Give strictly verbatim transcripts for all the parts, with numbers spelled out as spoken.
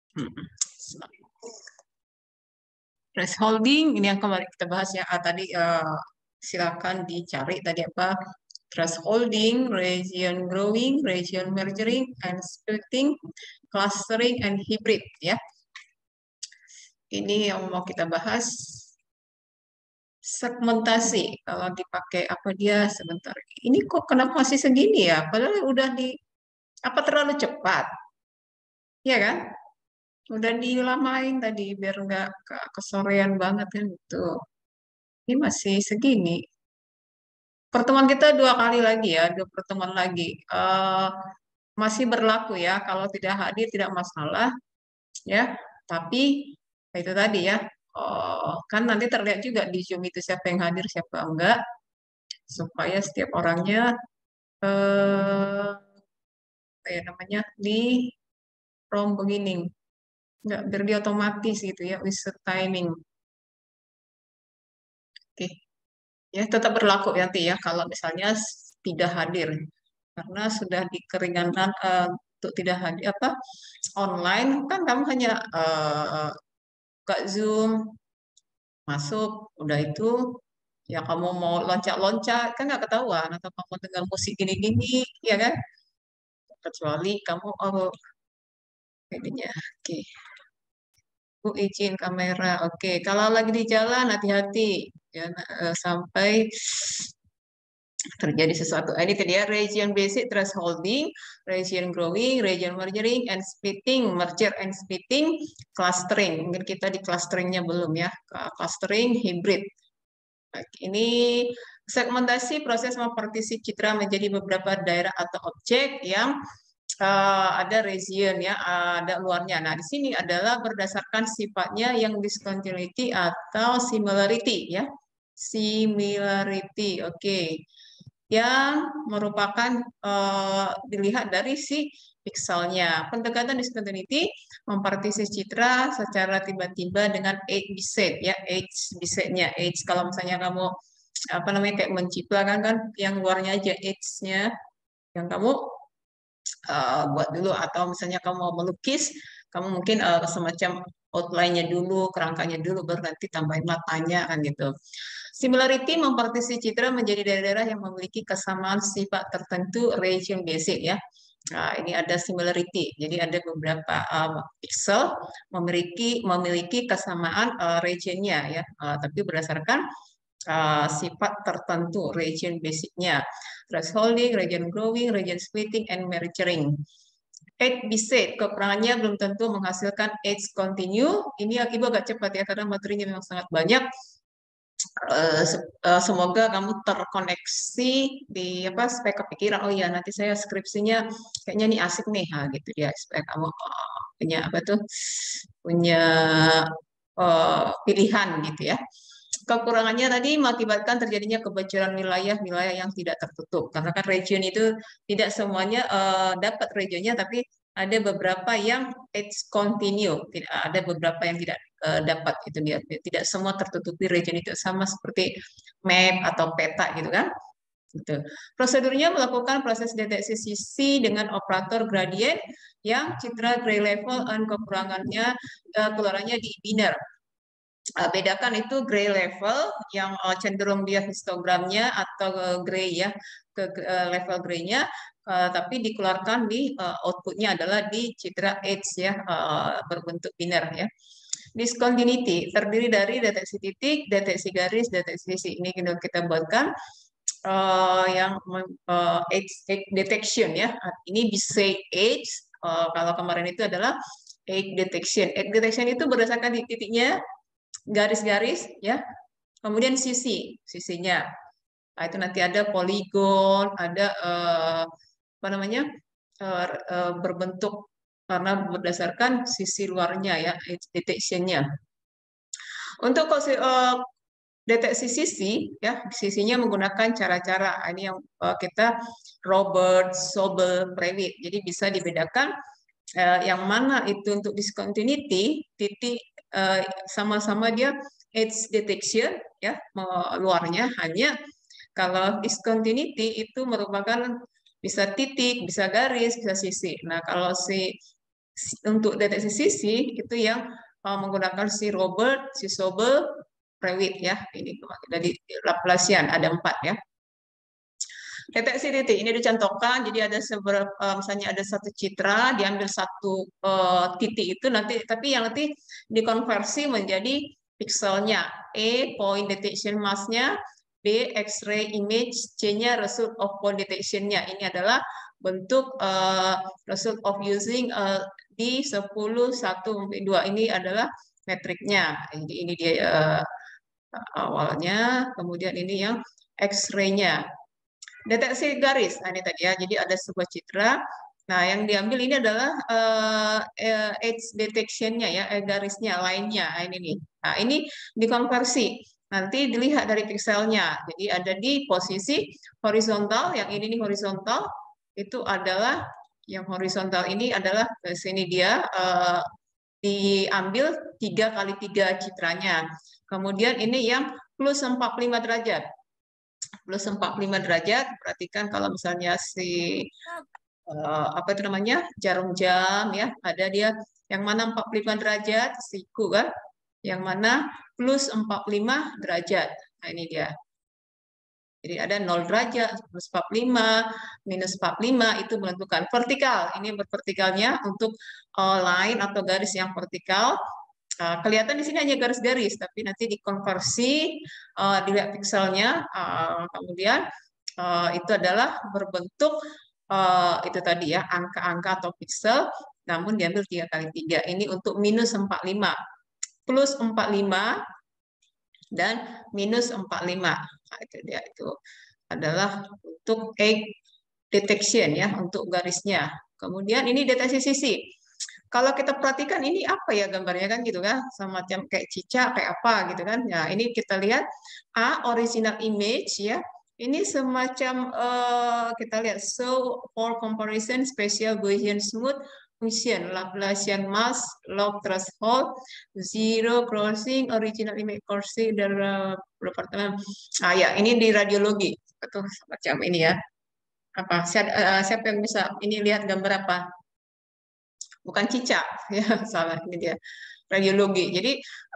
Hmm. Thresholding ini yang kemarin kita bahas ya. Ah, tadi uh, silakan dicari tadi apa thresholding, region growing, region merging, and splitting, clustering, and hybrid ya. Ini yang mau kita bahas. Segmentasi kalau dipakai apa dia sebentar. Ini kok kenapa masih segini ya? Padahal udah di apa terlalu cepat, ya kan? Udah dilamain tadi biar nggak ke- kesorean banget kan gitu. Ini masih segini. Pertemuan kita dua kali lagi ya, dua pertemuan lagi. Eh, masih berlaku ya, kalau tidak hadir tidak masalah ya. Tapi itu tadi ya, oh, kan nanti terlihat juga di Zoom itu siapa yang hadir, siapa enggak, supaya setiap orangnya eh, apa ya namanya di prompt beginning, nggak biar dia otomatis gitu ya, with timing. Oke, ya tetap berlaku nanti ya kalau misalnya s- tidak hadir karena sudah dikeringankan eh, untuk tidak hadir apa online kan kamu hanya eh, buka Zoom masuk udah itu ya kamu mau loncat-loncat kan nggak ketahuan atau kamu dengar musik gini-gini ya kan kecuali kamu oh ininya oke Bu izin kamera oke kalau lagi di jalan hati-hati ya eh, sampai terjadi sesuatu. Ini tadi ya region basic thresholding, region growing, region merging, and splitting, merger and splitting, clustering. Mungkin kita di clusteringnya belum ya. Clustering hybrid. Ini segmentasi proses mempartisi citra menjadi beberapa daerah atau objek yang uh, ada region ya, ada luarnya. Nah, di sini adalah berdasarkan sifatnya yang discontinuity atau similarity ya. Similarity, oke. Okay, yang merupakan uh, dilihat dari si pixelnya. Pendekatan discontinuity mempartisi citra secara tiba-tiba dengan edge bisect ya, edge bisectnya. Edge kalau misalnya kamu apa namanya kayak menciplakan kan yang luarnya aja edge-nya yang kamu uh, buat dulu atau misalnya kamu mau melukis, kamu mungkin uh, semacam outline-nya dulu, kerangkanya dulu, baru nanti tambahin matanya kan gitu. Similarity mempartisi citra menjadi daerah-daerah yang memiliki kesamaan sifat tertentu region basic ya. Nah, ini ada similarity. Jadi ada beberapa um, pixel memiliki memiliki kesamaan uh, regionnya ya, uh, tapi berdasarkan uh, sifat tertentu region basicnya. Thresholding, region growing, region splitting, and merging. Edge bisect, kekurangannya belum tentu menghasilkan edge continue. Ini ibu agak cepat ya, karena materinya memang sangat banyak. Uh, se uh, semoga kamu terkoneksi di apa supaya kepikiran oh ya nanti saya skripsinya kayaknya nih asik nih ha gitu ya supaya kamu uh, punya apa tuh punya uh, pilihan gitu ya. Kekurangannya tadi mengakibatkan terjadinya kebocoran wilayah-wilayah yang tidak tertutup. Karena kan region itu tidak semuanya uh, dapat regionnya, tapi ada beberapa yang it's continue. Tidak ada beberapa yang tidak uh, dapat itu dia. Tidak semua tertutupi region itu sama seperti map atau peta gitu kan. Gitu. Prosedurnya melakukan proses deteksi sisi dengan operator gradient yang citra gray level dan kekurangannya uh, keluarannya di biner. Uh, bedakan itu gray level yang uh, cenderung dia histogramnya atau uh, gray ya ke uh, level graynya uh, tapi dikeluarkan di uh, outputnya adalah di citra edge ya uh, berbentuk biner ya. Discontinuity terdiri dari deteksi titik, deteksi garis, deteksi sisi. Ini kita buatkan uh, yang uh, edge, edge detection ya. Ini bisa edge uh, kalau kemarin itu adalah edge detection. Edge detection itu berdasarkan titiknya garis-garis ya kemudian sisi sisinya nah, itu nanti ada poligon ada uh, apa namanya uh, uh, berbentuk karena berdasarkan sisi luarnya ya detectionnya untuk uh, deteksi sisi ya sisinya menggunakan cara-cara ini yang uh, kita Robert Sobel Prewitt jadi bisa dibedakan uh, yang mana itu untuk discontinuity titik uh, sama-sama dia edge detection ya luarnya hanya kalau discontinuity itu merupakan bisa titik bisa garis bisa sisi nah kalau si untuk deteksi sisi itu yang uh, menggunakan si Robert, si Sobel, Prewitt ya. Ini dari Laplacian ada empat ya. Deteksi titik ini dicontohkan, jadi ada seberapa, misalnya ada satu citra, diambil satu uh, titik itu nanti, tapi yang nanti dikonversi menjadi pixelnya, E point detection mass-nya, B X-ray image, C-nya result of point detection-nya. Ini adalah bentuk uh, result of using uh, D sepuluh satu dua, ini adalah metriknya. Jadi ini dia uh, awalnya, kemudian ini yang X-ray-nya. Deteksi garis, nah ini tadi ya, jadi ada sebuah citra, nah yang diambil ini adalah uh, edge detection-nya ya, eh, garisnya, line-nya, nah, ini nih. Nah ini dikonversi, nanti dilihat dari pixelnya, jadi ada di posisi horizontal, yang ini nih horizontal, itu adalah, yang horizontal ini adalah, ke sini dia, uh, diambil tiga kali tiga citranya, kemudian ini yang plus empat puluh lima derajat, plus empat puluh lima derajat, perhatikan kalau misalnya si uh, apa itu namanya jarum jam ya, ada dia yang mana empat puluh lima derajat siku kan, yang mana plus empat puluh lima derajat. Nah ini dia. Jadi ada nol derajat, plus empat puluh lima, minus empat puluh lima, itu menentukan vertikal. Ini bervertikalnya untuk uh, line atau garis yang vertikal. Uh, kelihatan di sini hanya garis-garis, tapi nanti dikonversi, uh, dilihat pixelnya, uh, kemudian uh, itu adalah berbentuk uh, itu tadi ya, angka-angka atau pixel, namun diambil tiga kali tiga. Ini untuk minus empat puluh lima, plus empat puluh lima, dan minus empat puluh lima. Nah, itu dia, itu adalah untuk egg detection ya, untuk garisnya. Kemudian ini deteksi sisi. Kalau kita perhatikan ini apa ya gambarnya kan gitu kan, semacam kayak cicak kayak apa gitu kan. Nah ini kita lihat A original image ya. Ini semacam uh, kita lihat so for comparison spatial Gaussian smooth function Laplacian mass log threshold zero crossing original image crossing dan departemen. Ah ya ini di radiologi betul semacam ini ya. Apa siapa, uh, siapa yang bisa ini lihat gambar apa? Bukan cicak ya, salah, ini dia radiologi. Jadi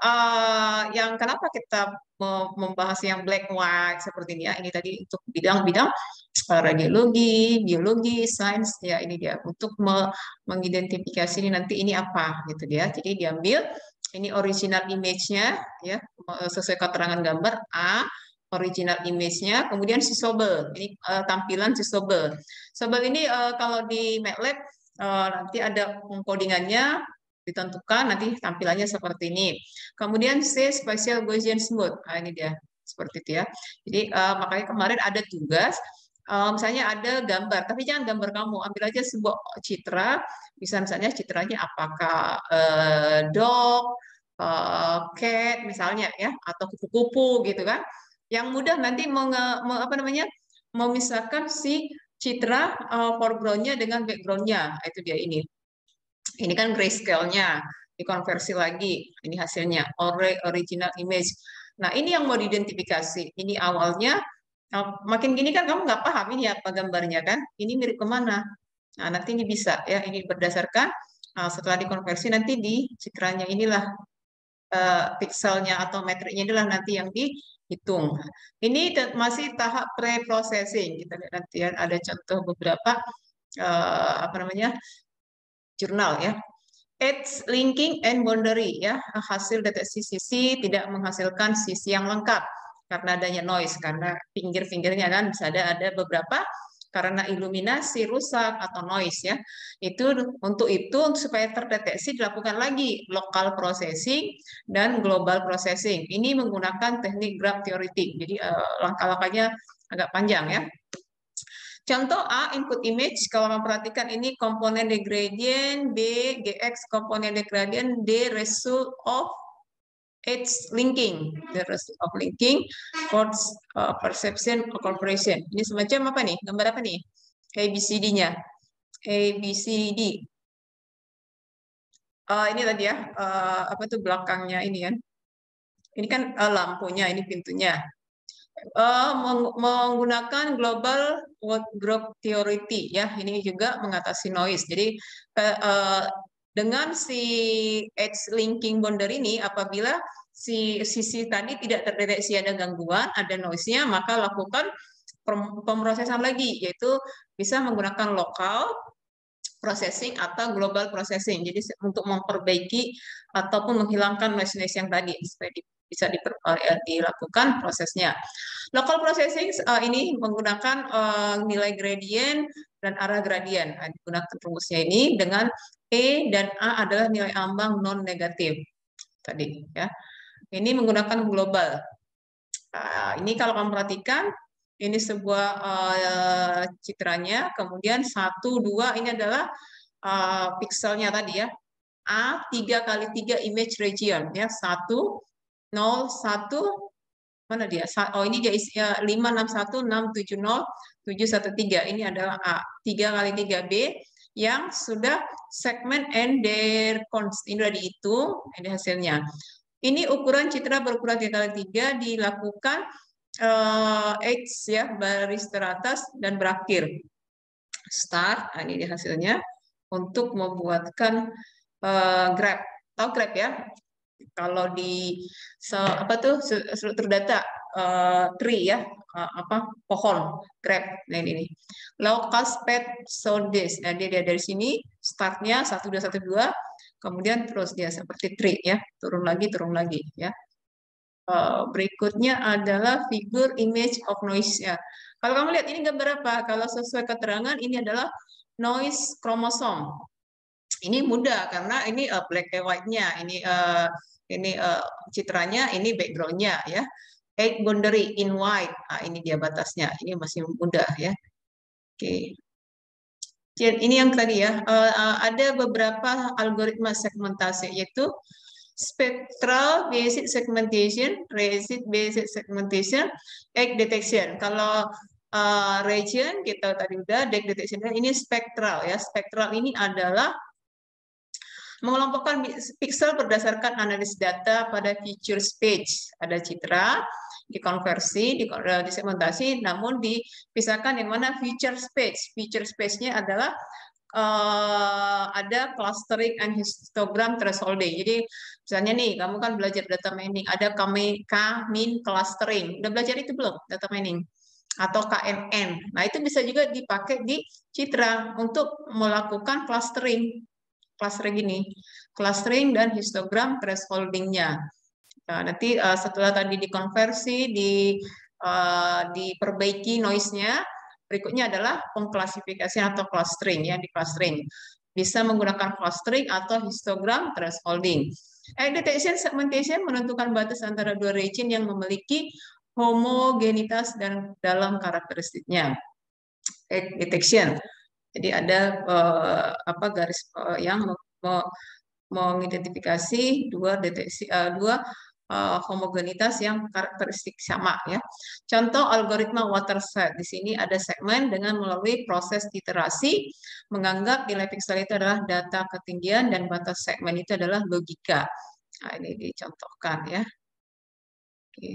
uh, yang kenapa kita membahas yang black white seperti ini ya, ini tadi untuk bidang-bidang uh, radiologi, biologi, sains ya, ini dia untuk me mengidentifikasi ini nanti ini apa gitu dia. Jadi diambil ini original image-nya ya, sesuai keterangan gambar A original image-nya, kemudian si Sobel, ini uh, tampilan si Sobel. Sobel ini uh, kalau di MATLAB Uh, nanti ada codingannya ditentukan, nanti tampilannya seperti ini. Kemudian C spatial Gaussian smooth, nah, ini dia seperti itu ya. Jadi uh, makanya kemarin ada tugas, uh, misalnya ada gambar, tapi jangan gambar kamu, ambil aja sebuah citra, bisa misalnya citranya apakah uh, dog, uh, cat misalnya ya, atau kupu-kupu gitu kan. Yang mudah nanti menge, me, apa namanya memisahkan si citra uh, foreground-nya dengan background-nya. Itu dia ini. Ini kan grayscale-nya. Dikonversi lagi. Ini hasilnya. Original image. Nah, ini yang mau diidentifikasi. Ini awalnya, uh, makin gini kan kamu nggak paham ini apa gambarnya kan. Ini mirip kemana. Nah, nanti ini bisa. ya. Ini berdasarkan, uh, setelah dikonversi, nanti di citranya inilah uh, pixelnya atau metriknya inilah nanti yang di hitung. Ini masih tahap pre-processing. Kita lihat nanti ya, ada contoh beberapa uh, apa namanya jurnal ya. Edge linking and boundary ya, hasil deteksi sisi tidak menghasilkan sisi yang lengkap karena adanya noise, karena pinggir-pinggirnya kan bisa ada ada beberapa karena iluminasi rusak atau noise ya. Itu untuk itu supaya terdeteksi dilakukan lagi local processing dan global processing. Ini menggunakan teknik graph theoretic. Jadi uh, langkah-langkahnya agak panjang ya. Contoh A, input image, kalau kamu perhatikan ini komponen de gradient, B, Gx komponen de gradient, D, result of edge linking, the result of linking, for uh, perception of corporation. Ini semacam apa nih? Gambar apa nih? A B C D-nya. A B C D. Uh, ini tadi ya, uh, apa tuh belakangnya ini kan? Ini kan uh, lampunya, ini pintunya. Uh, menggunakan global word group theory ya, ini juga mengatasi noise. Jadi uh, dengan si edge linking boundary ini, apabila si sisi tadi tidak terdeteksi ada gangguan, ada noise-nya, maka lakukan pemrosesan lagi, yaitu bisa menggunakan lokal processing atau global processing. Jadi untuk memperbaiki ataupun menghilangkan noise-noise yang tadi supaya di, bisa diper, uh, dilakukan prosesnya. Local processing uh, ini menggunakan uh, nilai gradient dan arah gradient. Nah, digunakan rumusnya ini dengan E dan A adalah nilai ambang non negatif tadi ya. Ini menggunakan global. Nah, ini kalau kamu perhatikan ini sebuah uh, citranya, kemudian satu, dua ini adalah uh, pixelnya tadi ya. A tiga kali tiga image region ya, satu, nol, satu, mana dia? Oh ini dia isinya lima, enam, satu, enam, tujuh, nol, tujuh, satu, tiga. Ini adalah A. tiga kali tiga B yang sudah segmen and their const. Ini sudah dihitung, ini hasilnya. Ini ukuran citra berukuran tiga kali tiga dilakukan Uh, X ya, baris teratas dan berakhir. Start, nah ini dia hasilnya untuk membuatkan uh, graph. Tahu graph ya? Kalau di so, apa tuh struktur data uh, tree ya, uh, apa pohon graph. Nah ini nih. Locus path so this. Nah dia, dia dari sini startnya satu dua satu dua, kemudian terus dia seperti tree ya, turun lagi turun lagi ya. Uh, berikutnya adalah figur image of noise ya. Kalau kamu lihat ini gambar apa? Kalau sesuai keterangan ini adalah noise chromosome. Ini mudah karena ini uh, black and white-nya, ini uh, ini uh, citranya, ini background-nya ya. Edge boundary in white. Nah, ini dia batasnya. Ini masih mudah ya. Oke. Okay. Ini yang tadi ya. Uh, uh, ada beberapa algoritma segmentasi yaitu spectral basic segmentation, region basic segmentation, edge detection. Kalau uh, region kita tadi udah, edge detection ini spektral ya. Spektral ini adalah mengelompokkan pixel berdasarkan analisis data pada feature space. Ada citra, dikonversi, disegmentasi, namun dipisahkan yang mana feature space. Feature space-nya adalah Uh, ada clustering and histogram thresholding. Jadi misalnya nih, kamu kan belajar data mining, ada K-min clustering. Udah belajar itu belum? Data mining atau K M N. Nah itu bisa juga dipakai di citra untuk melakukan clustering, clustering ini, clustering dan histogram thresholdingnya. Nah, nanti uh, setelah tadi dikonversi, di uh, diperbaiki noise-nya. Berikutnya adalah pengklasifikasian atau clustering ya, di clustering. Bisa menggunakan clustering atau histogram thresholding. Edge detection segmentation menentukan batas antara dua region yang memiliki homogenitas dan dalam karakteristiknya. Edge detection. Jadi ada uh, apa garis uh, yang mengidentifikasi dua deteksi uh, dua Uh, homogenitas yang karakteristik sama ya. Contoh algoritma watershed. Di sini ada segmen dengan melalui proses iterasi menganggap nilai pixel itu adalah data ketinggian dan batas segmen itu adalah logika. Nah, ini dicontohkan ya. Oke.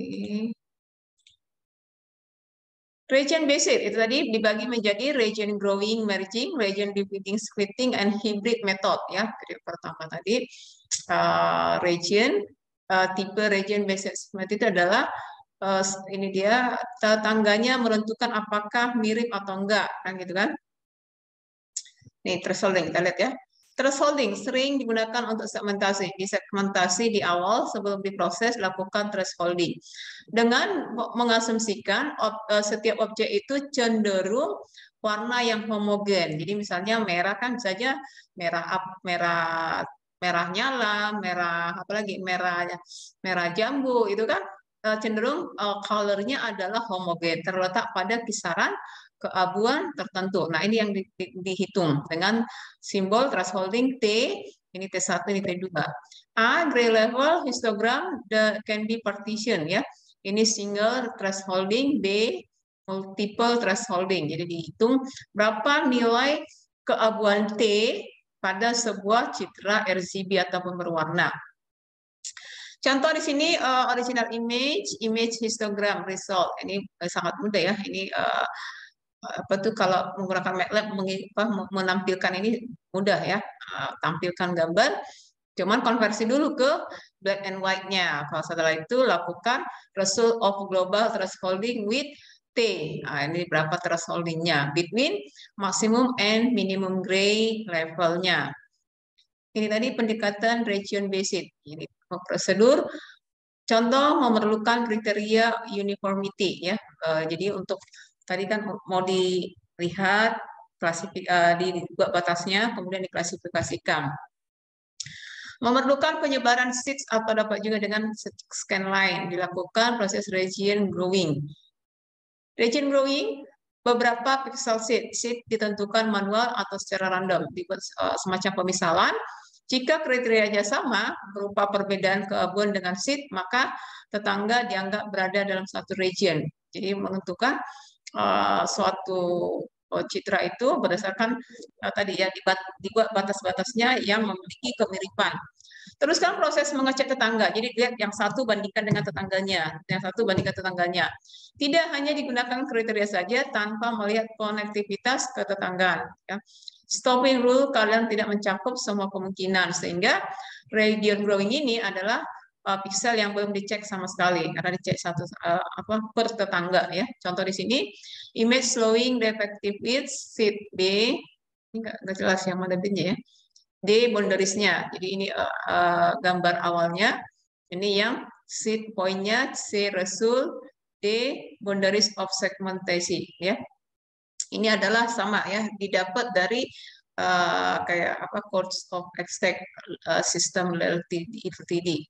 Region basic itu tadi dibagi menjadi region growing, merging, region dividing, splitting, and hybrid method ya. Jadi pertama tadi uh, region Uh, tipe region based segment itu adalah uh, ini dia tetangganya menentukan apakah mirip atau enggak kan gitu kan. Nih thresholding kita lihat ya. Thresholding sering digunakan untuk segmentasi. Di segmentasi di awal sebelum diproses lakukan thresholding dengan mengasumsikan ob, uh, setiap objek itu cenderung warna yang homogen. Jadi misalnya merah kan saja merah up, merah merah nyala, merah apalagi merah merah jambu itu kan cenderung uh, colornya adalah homogen, terletak pada kisaran keabuan tertentu. Nah ini yang di, di, dihitung dengan simbol thresholding T, ini T satu, ini T dua. A, gray level histogram the, can be partition ya. Ini single thresholding, B, multiple thresholding. Jadi dihitung berapa nilai keabuan T pada sebuah citra R G B ataupun berwarna. Contoh di sini uh, original image, image histogram result. Ini uh, sangat mudah ya. Ini uh, apa tuh kalau menggunakan MATLAB menampilkan ini mudah ya, tampilkan gambar, cuman konversi dulu ke black and white-nya. Kalau setelah itu lakukan result of global thresholding with T. Nah, ini berapa thresholdingnya between maximum and minimum gray levelnya. Ini tadi pendekatan region based. Ini prosedur. Contoh memerlukan kriteria uniformity ya. Uh, jadi untuk tadi kan mau dilihat klasifik uh, dibuat batasnya, kemudian diklasifikasikan. Memerlukan penyebaran seeds atau dapat juga dengan scan line. Dilakukan proses region growing. Region growing beberapa pixel seed. Seed ditentukan manual atau secara random. Dibuat uh, semacam pemisalan. Jika kriterianya sama, berupa perbedaan kebun dengan seed, maka tetangga dianggap berada dalam satu region. Jadi menentukan uh, suatu uh, citra itu berdasarkan uh, tadi ya dibuat batas-batasnya yang memiliki kemiripan. Teruskan proses mengecek tetangga. Jadi lihat yang satu bandingkan dengan tetangganya, yang satu bandingkan tetangganya. Tidak hanya digunakan kriteria saja tanpa melihat konektivitas ke tetangga. Ya. Stopping rule kalian tidak mencakup semua kemungkinan sehingga region growing ini adalah uh, pixel yang belum dicek sama sekali karena dicek satu uh, apa per tetangga ya. Contoh di sini image showing defective width seed B ini nggak jelas yang mana B-nya ya. D boundariesnya. Jadi ini uh, uh, gambar awalnya. Ini yang seed point-nya, C result, D boundaries of segmentation ya. Ini adalah sama ya, didapat dari uh, kayak apa codes of exact uh, system L T D.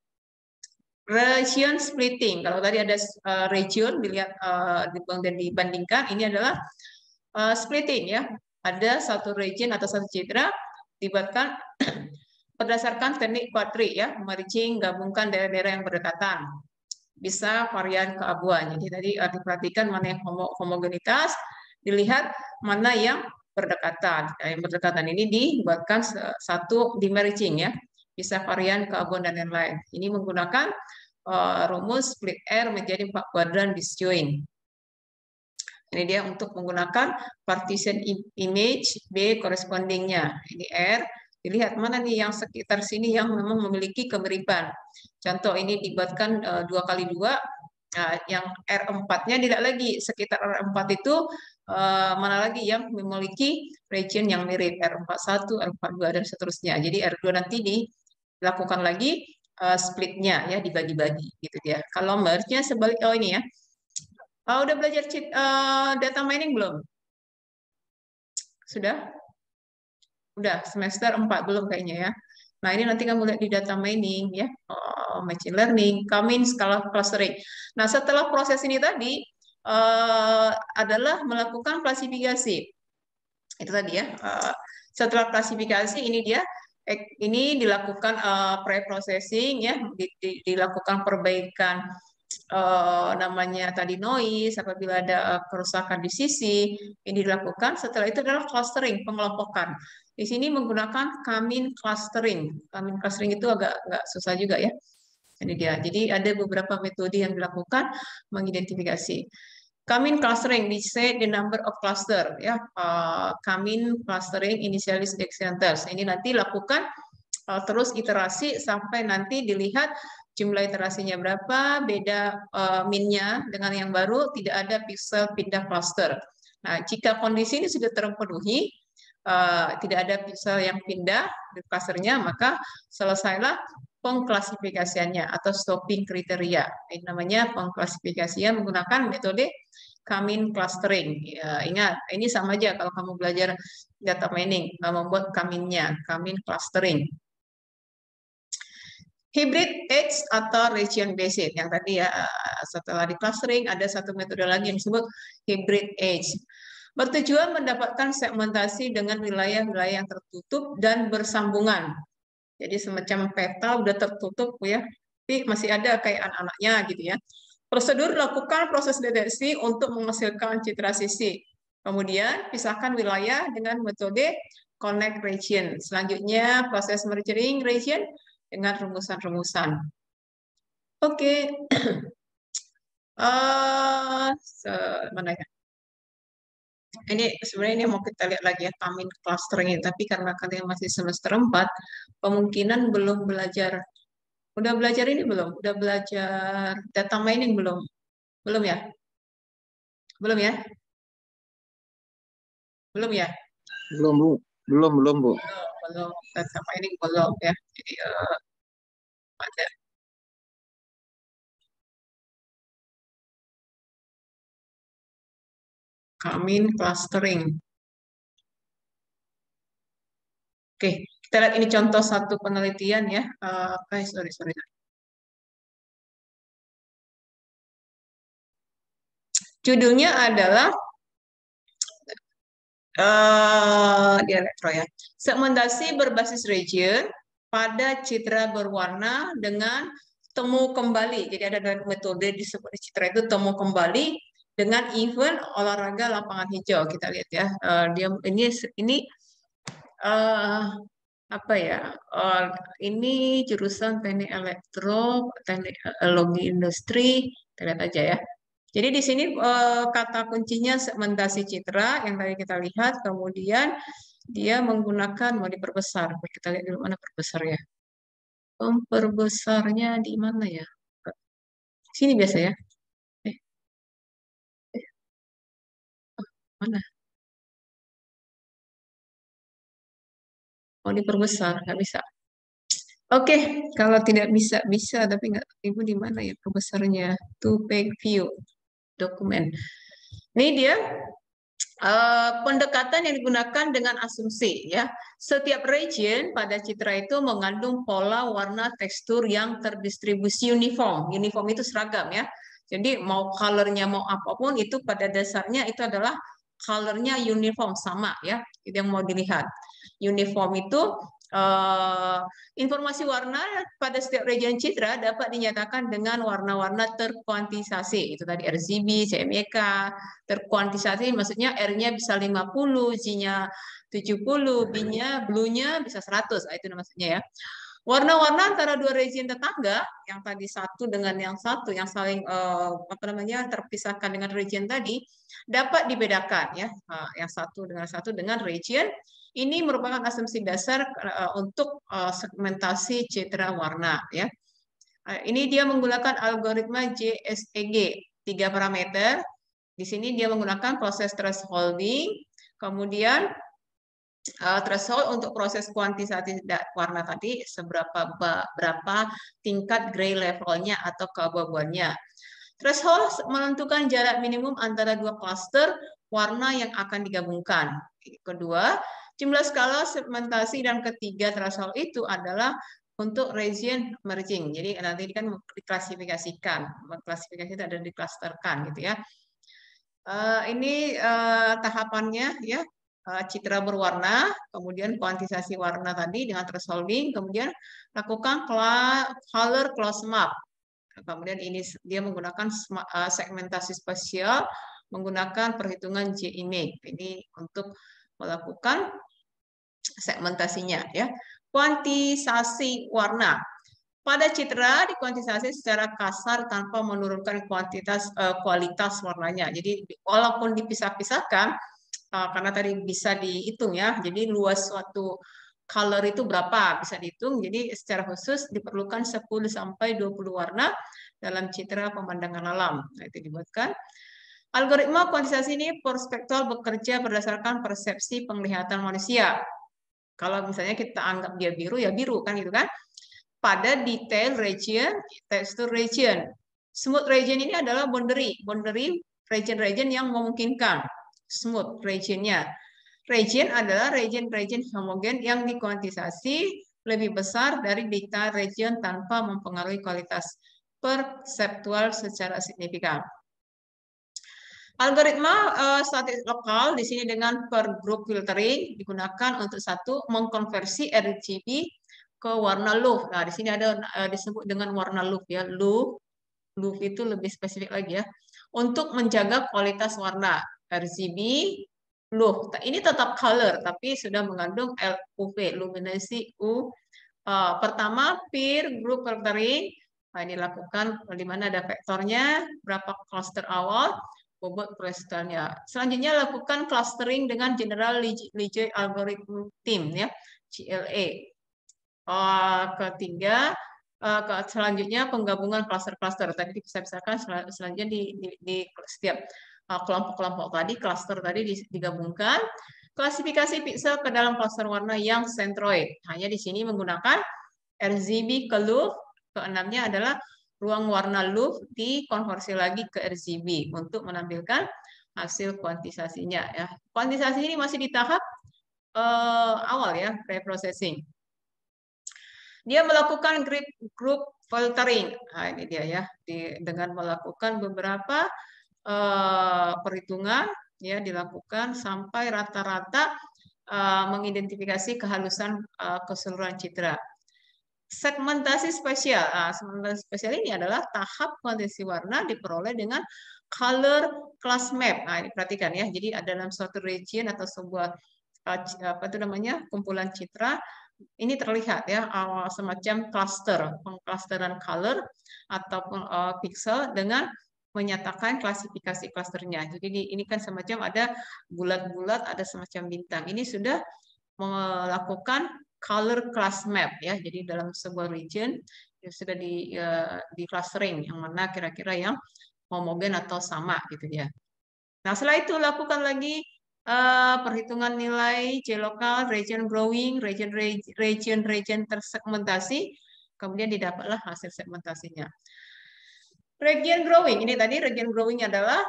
Region splitting. Kalau tadi ada uh, region dilihat uh, dibandingkan, ini adalah uh, splitting ya. Ada satu region atau satu citra dibuatkan berdasarkan teknik quadri ya, merging, gabungkan daerah-daerah yang berdekatan. Bisa varian keabuan. Jadi tadi diperhatikan mana yang homo homogenitas, dilihat mana yang berdekatan. Nah, yang berdekatan ini dibuatkan satu di merging ya, bisa varian keabuan dan lain-lain. Ini menggunakan uh, rumus split R menjadi empat kuadran disjoint. Ini dia untuk menggunakan partition image B correspondingnya. Ini R. Dilihat mana nih yang sekitar sini yang memang memiliki kemiripan. Contoh ini dibuatkan uh, dua kali dua. Nah, yang R empat-nya tidak lagi. Sekitar R empat itu uh, mana lagi yang memiliki region yang mirip. R empat satu, R empat dua, dan seterusnya. Jadi R dua nanti dilakukan lagi uh, splitnya ya, dibagi-bagi gitu ya. Kalau merge-nya sebalik, oh ini ya. Oh, udah belajar cheat, uh, data mining belum? Sudah? Udah, semester empat belum kayaknya ya. Nah, ini nanti kamu lihat di data mining ya, oh, machine learning, coming skala clustering. Nah, setelah proses ini tadi uh, adalah melakukan klasifikasi. Itu tadi ya. Uh, setelah klasifikasi ini dia ini dilakukan uh, pre-processing ya, di, di, dilakukan perbaikan uh, namanya tadi noise, apabila ada uh, kerusakan di sisi, ini dilakukan. Setelah itu adalah clustering, pengelompokan. Di sini menggunakan Kamin clustering. Kamin clustering itu agak, agak susah juga ya. Ini dia. Jadi ada beberapa metode yang dilakukan mengidentifikasi. Kamin clustering, we say the number of cluster ya. Uh, Kamin clustering initialis decenters. Ini nanti lakukan uh, terus iterasi sampai nanti dilihat jumlah iterasinya berapa, beda uh, min-nya dengan yang baru, tidak ada pixel pindah cluster. Nah, jika kondisi ini sudah terpenuhi, uh, tidak ada pixel yang pindah di clusternya, maka selesailah pengklasifikasiannya atau stopping kriteria. Ini namanya pengklasifikasian menggunakan metode Kamin clustering. Ya, ingat, ini sama aja kalau kamu belajar data mining, membuat kaminnya, Kamin clustering. Hybrid edge atau region based. Yang tadi ya, setelah di clustering ada satu metode lagi yang disebut hybrid edge. Bertujuan mendapatkan segmentasi dengan wilayah-wilayah yang tertutup dan bersambungan. Jadi semacam peta udah tertutup ya, tapi masih ada kayak anak-anaknya gitu ya. Prosedur lakukan proses deteksi untuk menghasilkan citra sisi. Kemudian pisahkan wilayah dengan metode connect region. Selanjutnya proses merging region dengan rumusan-rumusan. Oke, okay. uh, mana ya? Ini sebenarnya ini mau kita lihat lagi ya, Tamin clustering ini. Tapi karena kalian masih semester empat, kemungkinan belum belajar. Udah belajar ini belum? Udah belajar data mining belum? Belum ya? Belum ya? Belum ya? Belum, Bu. Belum, belum, Bu. Belum, belum. Data mining belum ya. Jadi eh, ada Tamin clustering. Oke, kita lihat ini contoh satu penelitian ya. Eh, Oke, sorry, sorry. Judulnya adalah eh di elektro ya. Segmentasi berbasis region pada citra berwarna dengan temu kembali. Jadi ada dua metode disebut di citra itu temu kembali dengan event olahraga lapangan hijau. Kita lihat ya. Eh, dia ini ini eh apa ya? Eh, ini jurusan teknik elektro, teknik eh, logi industri. Kita lihat aja ya. Jadi di sini eh, kata kuncinya segmentasi citra yang tadi kita lihat, kemudian dia menggunakan mau diperbesar. Kita lihat dulu mana perbesar ya. Pemperbesarnya di mana ya? Sini biasa ya. Eh, eh, mana? Mau diperbesar, nggak bisa. Oke, kalau tidak bisa bisa, tapi nggak ibu di mana ya perbesarnya? To page view dokumen. Ini dia eh, pendekatan yang digunakan dengan asumsi ya. Setiap region pada citra itu mengandung pola, warna, tekstur yang terdistribusi uniform. Uniform itu seragam ya. Jadi mau colornya mau apapun itu pada dasarnya itu adalah colornya uniform sama ya. Itu yang mau dilihat. Uniform itu eh, informasi warna pada setiap region citra dapat dinyatakan dengan warna-warna terkuantisasi. Itu tadi R G B, C M Y K, terkuantisasi maksudnya R-nya bisa lima puluh, G-nya tujuh puluh, B-nya blue-nya bisa seratus. Nah, itu maksudnya ya. Warna-warna antara dua region tetangga, yang tadi satu dengan yang satu, yang saling eh, apa namanya terpisahkan dengan region tadi, dapat dibedakan ya. Nah, yang satu dengan satu dengan region. Ini merupakan asumsi dasar uh, untuk uh, segmentasi citra warna ya. Uh, ini dia menggunakan algoritma J S E G, tiga parameter. Di sini dia menggunakan proses thresholding, kemudian uh, threshold untuk proses kuantisasi warna tadi seberapa berapa tingkat gray levelnya atau keabu-abuannya. Threshold menentukan jarak minimum antara dua klaster warna yang akan digabungkan. Kedua, jumlah skala segmentasi dan ketiga threshold itu adalah untuk region merging. Jadi nanti kan diklasifikasikan, klasifikasi itu ada diklasterkan gitu ya. Uh, ini uh, tahapannya ya, uh, citra berwarna, kemudian kuantisasi warna tadi dengan thresholding, kemudian lakukan color close map. Kemudian ini dia menggunakan uh, segmentasi spasial menggunakan perhitungan J-image. Ini untuk melakukan segmentasinya ya. Kuantisasi warna. Pada citra dikuantisasi secara kasar tanpa menurunkan kuantitas uh, kualitas warnanya. Jadi walaupun dipisah-pisahkan uh, karena tadi bisa dihitung ya. Jadi luas suatu color itu berapa bisa dihitung. Jadi secara khusus diperlukan sepuluh sampai dua puluh warna dalam citra pemandangan alam. Nah, itu dibuatkan. Algoritma kuantisasi ini perspektual bekerja berdasarkan persepsi penglihatan manusia. Kalau misalnya kita anggap dia biru ya biru kan gitu kan. Pada detail region, tekstur region. Smooth region ini adalah boundary, boundary region-region yang memungkinkan. Smooth regionnya. Region adalah region-region homogen yang dikuantisasi lebih besar dari data region tanpa mempengaruhi kualitas perseptual secara signifikan. Algoritma uh, statistik lokal di sini dengan per group filtering digunakan untuk satu mengkonversi R G B ke warna loop. Nah, di sini ada uh, disebut dengan warna loop ya. Loop, loop itu lebih spesifik lagi ya. Untuk menjaga kualitas warna R G B loop. Ini tetap color tapi sudah mengandung L U V, luminasi U. Uh, pertama peer group filtering. Nah, ini lakukan di mana ada vektornya, berapa cluster awal. bobot prestarnya. Selanjutnya lakukan clustering dengan General Lineage Algorithm Team ya, G L A. Uh, ketiga, uh, ke, selanjutnya penggabungan cluster-cluster. Tadi dipisah-pisahkan, sel selanjutnya di, di, di setiap kelompok-kelompok uh, tadi, cluster tadi digabungkan. Klasifikasi pixel ke dalam cluster warna yang centroid. Hanya di sini menggunakan R G B ke loop. Keenamnya adalah ruang warna loop dikonversi lagi ke R G B untuk menampilkan hasil kuantisasinya. Ya. Kuantisasi ini masih di tahap uh, awal ya, pre-processing. Dia melakukan group, group filtering. Nah, ini dia ya, di, dengan melakukan beberapa uh, perhitungan ya dilakukan sampai rata-rata uh, mengidentifikasi kehalusan uh, keseluruhan citra. Segmentasi spesial. Nah, segmentasi spesial ini adalah tahap kuantitasi warna diperoleh dengan color class map. Nah, ini perhatikan ya. Jadi ada dalam suatu region atau sebuah uh, apa itu namanya kumpulan citra. Ini terlihat ya semacam cluster, pengclusteran color ataupun uh, pixel dengan menyatakan klasifikasi klasternya. Jadi ini kan semacam ada bulat-bulat, ada semacam bintang. Ini sudah melakukan color class map ya. Jadi dalam sebuah region ya sudah di uh, di clustering yang mana kira-kira yang homogen atau sama gitu ya. Nah, setelah itu lakukan lagi Uh, perhitungan nilai J-lokal, region growing, region region region tersegmentasi, kemudian didapatlah hasil segmentasinya. Region growing, ini tadi region growing adalah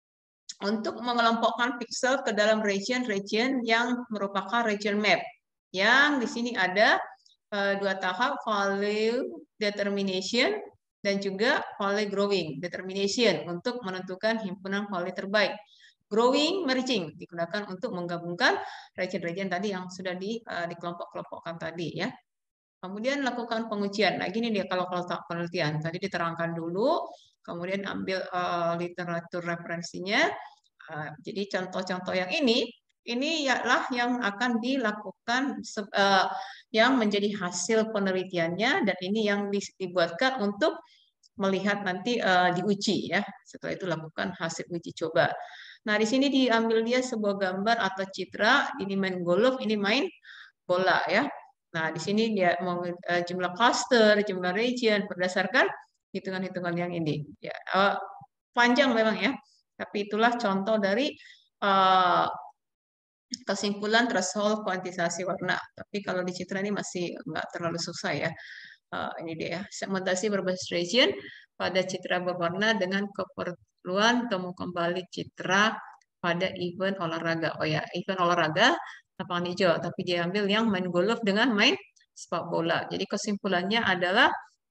untuk mengelompokkan pixel ke dalam region-region yang merupakan region map. Yang di sini ada uh, dua tahap, value determination dan juga value growing determination untuk menentukan himpunan value terbaik. Growing merging digunakan untuk menggabungkan region-region tadi yang sudah di, uh, dikelompok-kelompokkan tadi ya. Kemudian lakukan pengujian. Nah, gini dia kalau kalau penelitian tadi diterangkan dulu, kemudian ambil uh, literatur referensinya. Uh, jadi contoh-contoh yang ini, ini ialah yang akan dilakukan uh, yang menjadi hasil penelitiannya dan ini yang dibuatkan untuk melihat nanti uh, diuji ya. Setelah itu lakukan hasil uji coba. Nah, di sini diambil dia sebuah gambar atau citra, ini main golf, ini main bola ya. Nah, di sini dia mau uh, jumlah cluster, jumlah region berdasarkan hitungan-hitungan yang ini. Ya, uh, panjang memang ya, tapi itulah contoh dari uh, kesimpulan threshold kuantisasi warna. Tapi kalau di citra ini masih nggak terlalu susah ya. Uh, ini dia, segmentasi berbasis region pada citra berwarna dengan keperluan temu kembali citra pada event olahraga. Oh ya, event olahraga lapangan hijau, tapi dia ambil yang main golf dengan main sepak bola. Jadi kesimpulannya adalah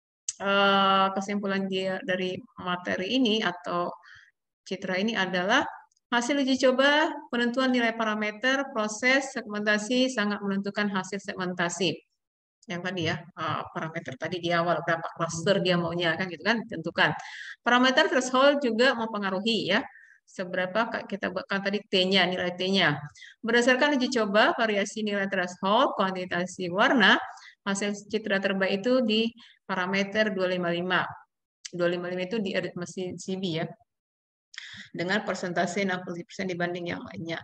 uh, kesimpulan dia dari materi ini atau citra ini adalah hasil uji coba penentuan nilai parameter proses segmentasi sangat menentukan hasil segmentasi. Yang tadi ya, parameter tadi di awal berapa cluster dia maunya kan gitu kan ditentukan. Parameter threshold juga mempengaruhi ya seberapa kita buatkan tadi T-nya, nilai T-nya. Berdasarkan uji coba variasi nilai threshold kuantitasi warna, hasil citra terbaik itu di parameter dua ratus lima puluh lima. dua ratus lima puluh lima itu di mesin C B ya. Dengan persentase enam puluh persen dibanding yang lainnya.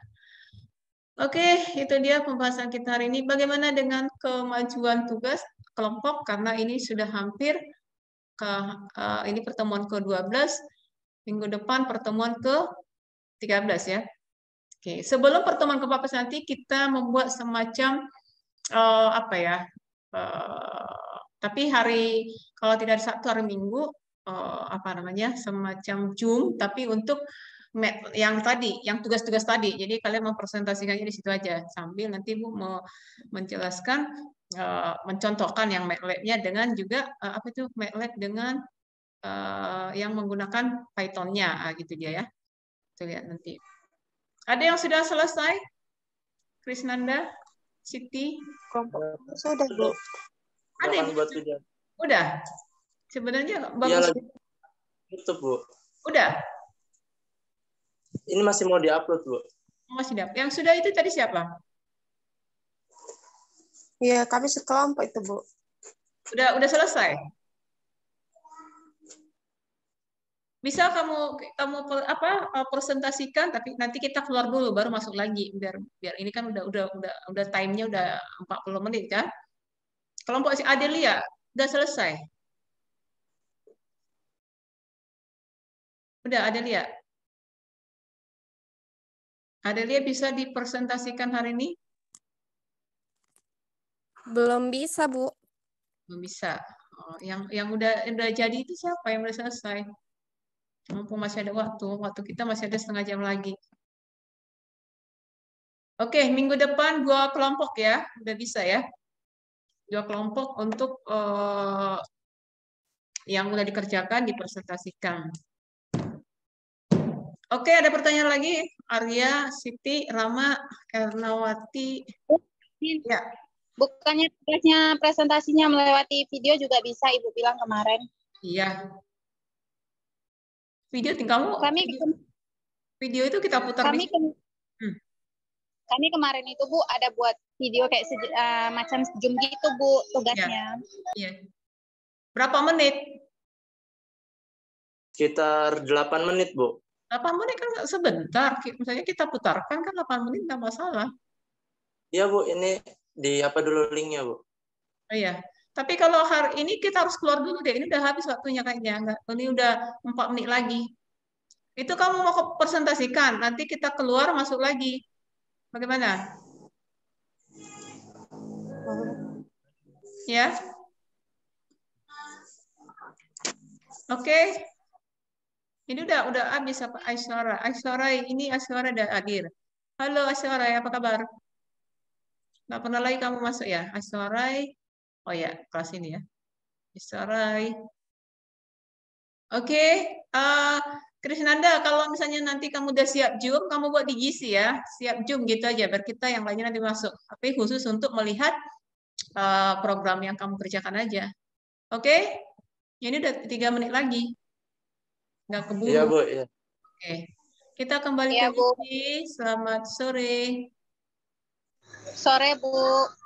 Oke, itu dia pembahasan kita hari ini. Bagaimana dengan kemajuan tugas kelompok? Karena ini sudah hampir ke uh, ini pertemuan ke dua belas, minggu depan pertemuan ke tiga belas ya. Oke, sebelum pertemuan ke empat belas nanti kita membuat semacam uh, apa ya? Uh, tapi hari kalau tidak ada Sabtu hari Minggu uh, apa namanya? Semacam Zoom tapi untuk yang tadi, yang tugas-tugas tadi. Jadi kalian mempresentasikannya di situ aja. Sambil nanti Bu mau menjelaskan, uh, mencontohkan yang MATLAB-nya dengan juga uh, apa itu MATLAB dengan uh, yang menggunakan Python-nya, uh, gitu dia ya. Kita lihat nanti. Ada yang sudah selesai? Krisnanda, Siti? Sudah Bu. Ada yang buat udah. Sebenarnya bagus. Ya, itu Bu. Udah. Ini masih mau diupload, Bu. Masih dapat. Yang sudah itu tadi siapa? Iya, kami sekelompok itu, Bu. Udah udah selesai? Bisa kamu kamu pe- apa eh, presentasikan, tapi nanti kita keluar dulu baru masuk lagi biar biar ini kan udah udah udah udah time-nya udah empat puluh menit kan. Kelompok si Adelia udah selesai. Udah Adelia. Adelia bisa dipresentasikan hari ini? Belum bisa, Bu. Belum bisa. Oh, yang yang udah udah jadi itu siapa yang udah selesai? Mumpung masih ada waktu, waktu kita masih ada setengah jam lagi. Oke, minggu depan dua kelompok ya, udah bisa ya. Dua kelompok untuk eh, yang udah dikerjakan dipresentasikan. Oke, ada pertanyaan lagi? Arya, Siti, Rama, Ernawati. Ya, Bukannya tugasnya presentasinya melewati video juga bisa, Ibu bilang kemarin. iya. Video tinggal kamu. Kami Video, video itu kita putar di kami sini. Hmm. kami kemarin itu Bu ada buat video kayak se- uh, macam Zoom gitu Bu tugasnya. Iya. Berapa menit? Sekitar delapan menit, Bu. delapan menit kan nggak sebentar. Misalnya kita putarkan kan delapan menit nggak masalah. Iya, Bu. Ini di apa dulu linknya, Bu? Oh, iya. Tapi kalau hari ini kita harus keluar dulu deh. Ini udah habis waktunya kayaknya. Nggak, ini udah empat menit lagi. Itu kamu mau presentasikan. Nanti kita keluar masuk lagi. Bagaimana? Ya. Oke. Ini udah udah habis apa Aisyara? Aisyara ini Aisyara udah hadir. Halo Aisyara, apa kabar? Nggak pernah lagi kamu masuk ya? Aisyara. Oh ya, kelas ini ya. Aisyara. Oke, eh Krisnanda, kalau misalnya nanti kamu udah siap Zoom, kamu buat di G C ya, siap Zoom gitu aja, biar kita yang lainnya nanti masuk. Tapi khusus untuk melihat eh, program yang kamu kerjakan aja. Oke, ini udah tiga menit lagi, nggak keburu. Iya, Bu. Iya. Oke, kita kembali Iya, ke G Bu. C. Selamat sore. Sore Bu.